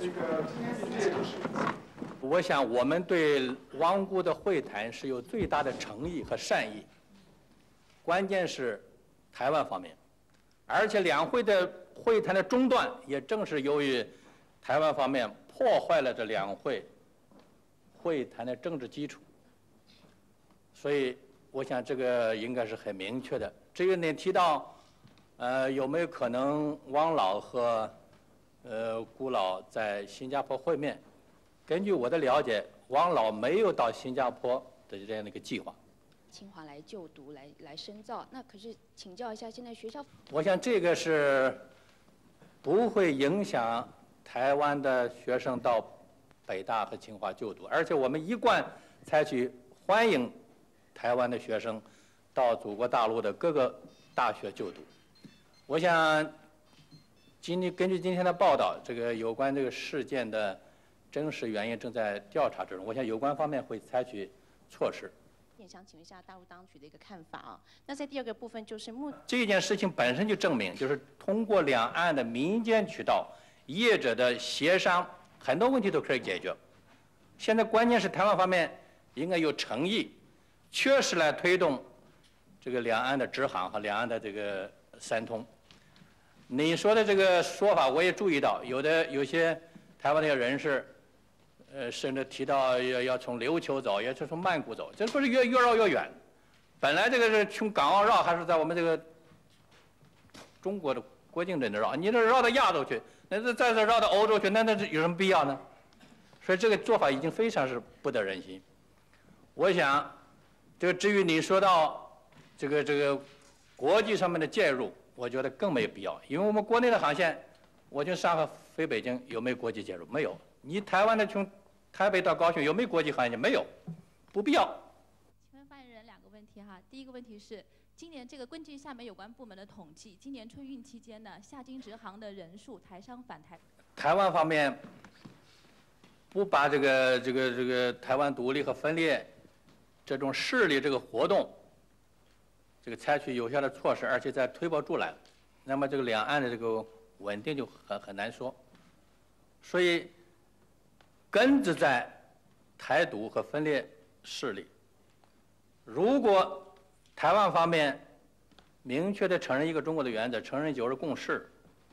我想我们对汪辜的会谈是有最大的诚意和善意，关键是台湾方面，而且两会的会谈的中断，也正是由于台湾方面破坏了这两会会谈的政治基础，所以我想这个应该是很明确的。至于你提到有没有可能汪老和辜老在新加坡会面？根据我的了解，汪老没有到新加坡的这样的一个计划。 清华来就读，来深造。那可是请教一下，现在学校， 我想这个是不会影响台湾的学生到北大和清华就读，而且我们一贯采取欢迎台湾的学生到祖国大陆的各个大学就读。我想根据今天的报道，这个有关这个事件的真实原因正在调查之中，我想有关方面会采取措施。 也想请问一下大陆当局的一个看法啊。那在第二个部分就是这件事情本身就证明，就是通过两岸的民间渠道、业者的协商，很多问题都可以解决。现在关键是台湾方面应该有诚意，确实来推动这个两岸的直航和两岸的这个三通。你说的这个说法我也注意到，有些台湾的人士。甚至提到要从琉球走，也是从曼谷走，这不是越绕越远。本来这个是从港澳绕，还是在我们这个中国的国境内绕？你这绕到亚洲去，那再绕到欧洲去，那有什么必要呢？所以这个做法已经非常是不得人心。我想，这个至于你说到这个国际上面的介入，我觉得更没有必要，因为我们国内的航线，我从上海飞北京有没有国际介入？没有。你台湾的从台北到高雄有没有国际航线？没有，不必要。 请问发言人两个问题哈，第一个问题是，今年这个根据下面有关部门的统计，今年春运期间呢，下京直航的人数，台商返台。 台湾方面不把这个台湾独立和分裂这种势力这个活动，这个采取有效的措施，而且再推波助澜，那么这个两岸的这个稳定就很难说。所以。根子在台独和分裂势力。如果台湾方面明确地承认一个中国的原则，承认九二共识，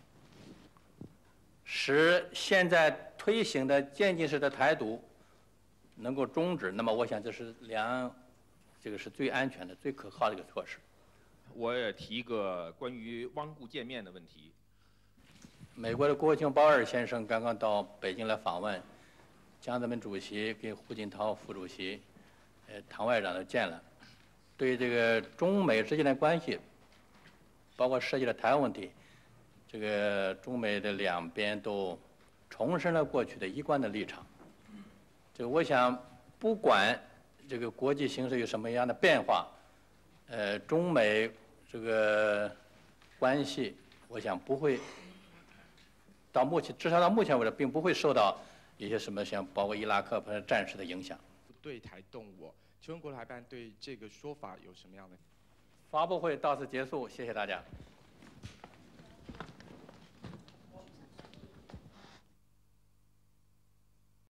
使现在推行的渐进式的台独能够终止，那么我想这是两岸这个是最安全的、最可靠的一个措施。 我也提一个关于汪辜见面的问题。 美国的国务卿鲍尔先生刚刚到北京来访问。江泽民主席跟胡锦涛副主席、唐外长都见了，对这个中美之间的关系，包括涉及了台湾问题，这个中美的两边都重申了过去的一贯的立场。这个我想，不管这个国际形势有什么样的变化，中美这个关系，我想不会到目前，至少到目前为止，并不会受到。一些什么像包括伊拉克战事的影响， 对台动我，请问国台办对这个说法有什么样的？ 发布会到此结束，谢谢大家。